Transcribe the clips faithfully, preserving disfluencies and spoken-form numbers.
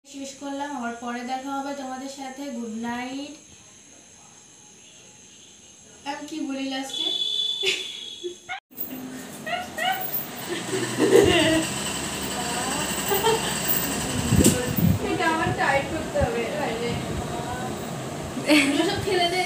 শেষ করলাম, আবার পরে দেখা হবে তোমাদের সাথে। Good night. আমি কি বলি লাস্টে? এটা আমার টাইট করতে হবে, সব ফেলে দে।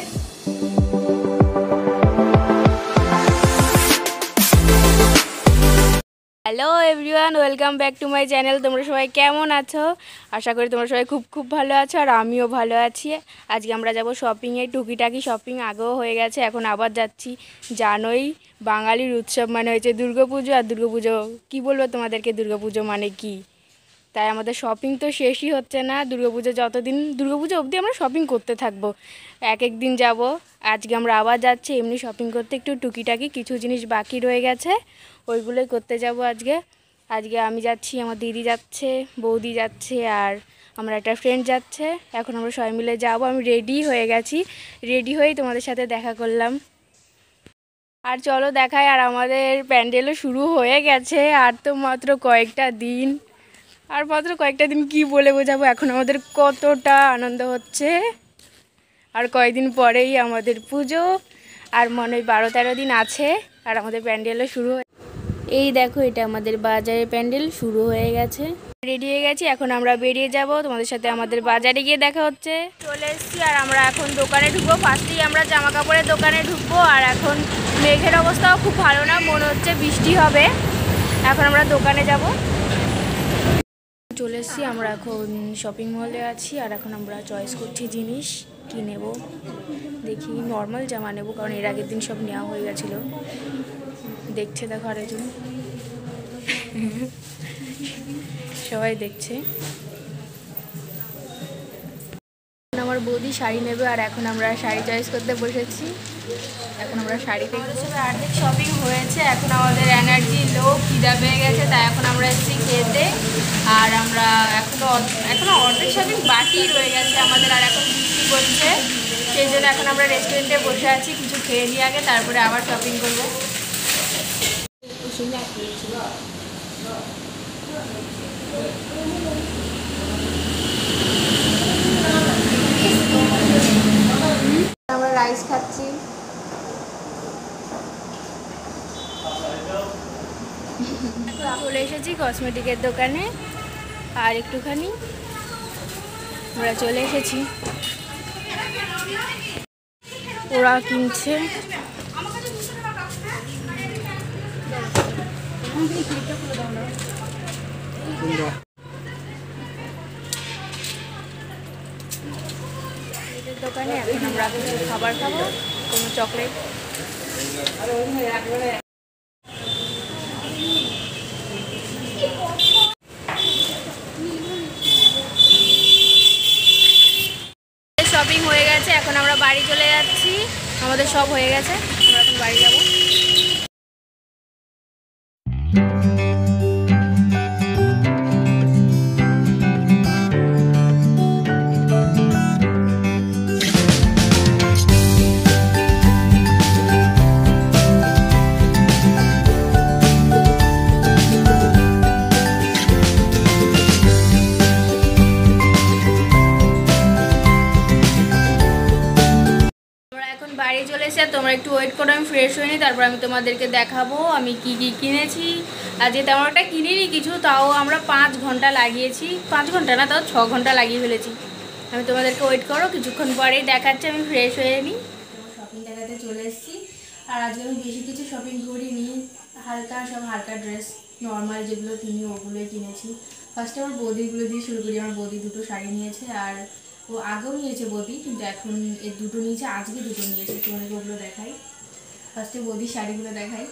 Hello everyone, welcome back to my channel. তোমরা সবাই কেমন আছো? আশা করি তোমরা সবাই খুব খুব ভালো আছো, আর আমিও ভালো আছি। আজকে আমরা যাব শপিংয়ে, টুকিটাকি শপিং আগেও হয়ে গেছে, এখন আবার যাচ্ছি। জানোই বাঙালির উৎসব মানে হয়েছে দুর্গাপুজো, আর দুর্গাপুজো কী বলবো তোমাদেরকে, দুর্গাপুজো মানে কি। তাই আমাদের শপিং তো শেষই হচ্ছে না। দুর্গাপুজো যতদিন, দুর্গাপুজো অবধি আমরা শপিং করতে থাকবো, এক এক দিন যাব। আজকে আমরা আবার যাচ্ছি এমনি শপিং করতে, একটু টুকিটাকি কিছু জিনিস বাকি রয়ে গেছে, ওইগুলোই করতে যাব আজকে। আজকে আমি যাচ্ছি, আমার দিদি যাচ্ছে, বৌদি যাচ্ছে, আর আমরা একটা ফ্রেন্ড যাচ্ছে। এখন আমরা সবাই মিলে যাব। আমি রেডি হয়ে গেছি, রেডি হয়েই তোমাদের সাথে দেখা করলাম। আর চলো দেখাই, আর আমাদের প্যান্ডেলও শুরু হয়ে গেছে। আর তো মাত্র কয়েকটা দিন, আর মাত্র কয়েকটা দিন কি বলে বোঝাবো এখন আমাদের কতটা আনন্দ হচ্ছে। আর কয়েকদিন পরেই আমাদের পুজো, আর মনে হয় বারো তেরো দিন আছে, আর আমাদের প্যান্ডেলও শুরু হয়ে। এই দেখো, এটা আমাদের বাজারে প্যান্ডেল শুরু হয়ে গেছে। রেডি হয়ে গেছি, এখন আমরা বেরিয়ে যাব। তোমাদের সাথে আমাদের বাজারে গিয়ে দেখা হচ্ছে। চলে এসেছি, আর আমরা এখন দোকানে ঢুকবো। ফার্স্টেই আমরা জামা কাপড়ের দোকানে ঢুকবো, আর এখন মেঘের অবস্থাও খুব ভালো না, মনে হচ্ছে বৃষ্টি হবে। এখন আমরা দোকানে যাব। চলে এসেছি, আমরা এখন শপিং মলে আছি, আর এখন আমরা চয়েস করছি জিনিস কি নেব। দেখি নর্মাল জামা নেব, কারণ এর আগের দিন সব নেওয়া হয়ে গেছিলো। দেখছে দেখো আরেকজন, সবাই দেখছে। আমার বৌদি শাড়ি নেবে, আর এখন আমরা শাড়ি চয়েস করতে বসেছি। এখন আমরা শাড়ি দেখছি। অর্ধেক শপিং হয়েছে, এখন আমাদের এনার্জি লো, খিদা পেয়ে গেছে, তাই এখন আমরা এসেছি খেতে। আর আমরা এখনো এখনো অর্ধেক শপিং বাকি রয়ে গেছে আমাদের, আর এখন বৃষ্টি করছে, সেই জন্য এখন আমরা রেস্টুরেন্টে বসে আছি। কিছু খেয়ে নিয়ে আগে তারপরে আবার শপিং করবো। আমরা রাইস খাচ্ছি। চলে এসেছি কসমেটিকের দোকানে, আর একটুখানি আমরা চলে এসেছি। ওরা কিনছে। দোকানে এখন আমরা কিছু খাবার খাবো, কোনো চকলেট। শপিং হয়ে গেছে, এখন আমরা বাড়ি চলে যাচ্ছি। আমাদের সব হয়ে গেছে, আমরা এখন বাড়ি যাবো। বাড়ি চলে এসে তোমরা একটু ওয়েট করো, আমি ফ্রেশ হয়ে নিই, তারপর আমি তোমাদেরকে দেখাবো আমি কি কি কিনেছি। আজকে তেমন একটা কিনিনি কিছু, তাও আমরা পাঁচ ঘন্টা লাগিয়েছি, পাঁচ ঘন্টা না তাও ছ ঘন্টা লাগিয়ে ফেলেছি। আমি তোমাদেরকে ওয়েট করো, কিছুক্ষণ পরেই দেখাচ্ছি, আমি ফ্রেশ হয়ে নিই। শপিং দেখাতে চলে এসেছি, আর আজকে আমি বেশি কিছু শপিং করিনি, হালকা সব হালকা ড্রেস নর্মাল যেগুলো কিনি ওগুলোই কিনেছি। ফার্স্টে আমার বৌদিগুলো দিয়ে শুরু করি। আমার বৌদি দুটো শাড়ি নিয়েছে, আর ও আগেও নিয়েছে বৌদি, কিন্তু এখন এই দুটো নিয়েছে, আজকে দুটো নিয়েছে। তোমাদেরকে ওগুলো দেখাই। ফার্স্টে বৌদির শাড়িগুলো দেখাই।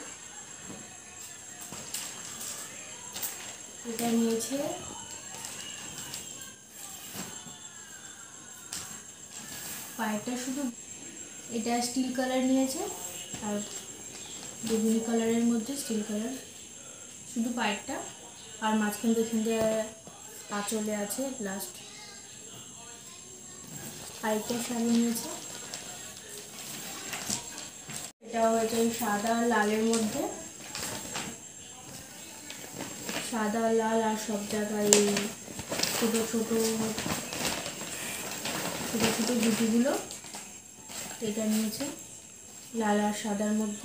এটা নিয়েছে পায়েরটা শুধু, এটা স্টিল কালার নিয়েছে, আর বেগুনি কালারের মধ্যে স্টিল কালার শুধু পায়েরটা, আর মাঝখান থেকে আঁচলে আছে লাস্ট। আরেকটা শাড়ি নিয়েছে, এটা হচ্ছে সাদা লালের মধ্যে, সাদা লাল আর সব জায়গায় ছোটো ছোটো ছোটো ছোটো জুতিগুলো এটা নিয়েছে লাল আর সাদার মধ্যে।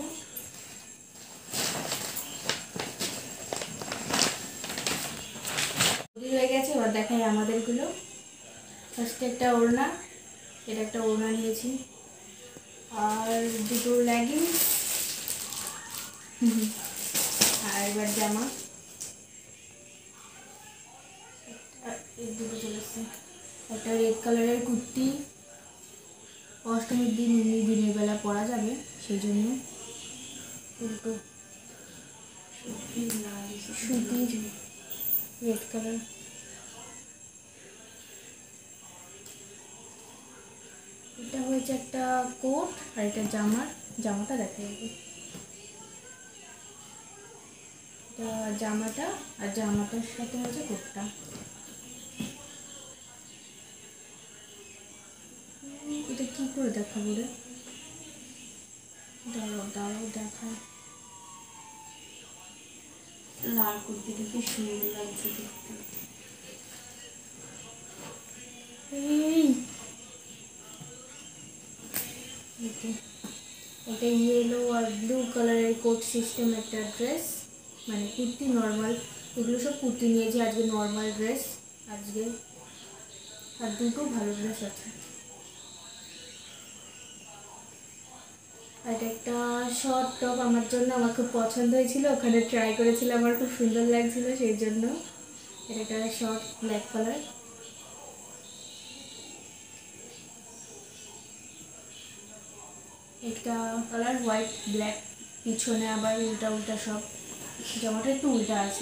হয়ে গেছে, এবার দেখাই আমাদেরগুলো। ফার্স্টে একটা ওড়না, এটা একটা ওড়না নিয়েছি, আর দুটো লেগিংস, আর এবার জামা, এই দুটো চলে এসছে। একটা রেড কালারের কুর্তি, অষ্টমীর দিন এমনি দিনের বেলা পরা যাবে সেই জন্য। দুটো সুতির রেড কালার। এটা হয়েছে একটা কোট, আর এটা জামার, জামাটা দেখা যাবে, এটা জামাটা, আর জামাটার সাথে হয়েছে কোটটা। এটা কি করে দেখাবো রে, দাঁড়াও দাঁড়াও দেখায়। লাল কুর্তিটা কি সুন্দর লাগছে দেখতে। এই এটা ইয়েলো আর ব্লু কালারের কোট সিস্টেম একটা ড্রেস, মানে কুর্তি নর্মাল, এগুলো সব কুর্তি নিয়েছি আজকে, নর্মাল ড্রেস আজকে, আর দুটো ভালো ড্রেস আছে। এটা একটা শর্ট টপ আমার জন্য, আমার খুব পছন্দ হয়েছিল, ওখানে ট্রাই করেছিলাম, আমার খুব সুন্দর লাগছিল সেই জন্য। এটা একটা শর্ট ব্ল্যাক কালার। এটা কালার হোয়াইট ব্ল্যাক, পিছনে আবার উল্টা উল্টা সব, জামাটা একটু উল্টা আছে।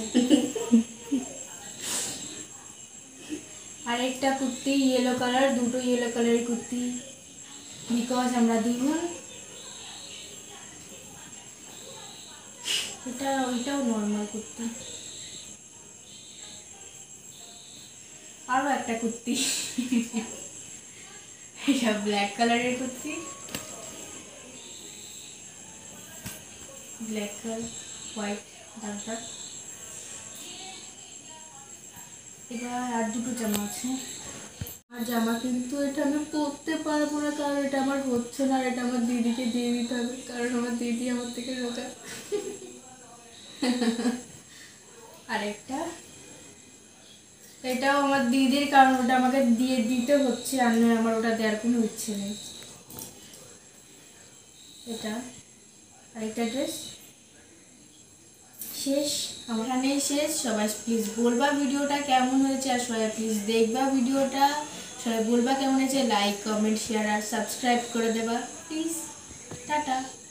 আর একটা কুর্তি ইয়েলো কালার, দুটো ইয়েলো কালারের কুর্তি, বিকজ আমরা দ্বিগুণ। এটা ওইটাও নর্মাল কুর্তি, আরও একটা কুর্তি, এটা ব্ল্যাক কালারের kurti, black colour white dark dark. এবার আর দুটো জামা আছে, আর জামা কিন্তু এটা আমি পরতে পারবো না, কারণ এটা আমার হচ্ছে না, আর এটা আমার দিদিকে দিয়ে দিতে হবে, কারণ আমার দিদি আমার থেকে রোগা। আরেকটা, এটাও আমার দিদির, কারণ ওটা আমাকে দিয়ে দিতে হচ্ছে, আর নয় আমার ওটা দেওয়ার কোনো ইচ্ছে নেই। এটা আরেকটা ড্রেস। শেষ, আমার এখানেই শেষ। সবাই প্লিজ বলবা ভিডিওটা কেমন হয়েছে, আর সবাই প্লিজ দেখবা ভিডিওটা, সবাই বলবা কেমন হয়েছে, লাইক কমেন্ট শেয়ার আর সাবস্ক্রাইব করে দেবা প্লিজ। টাটা।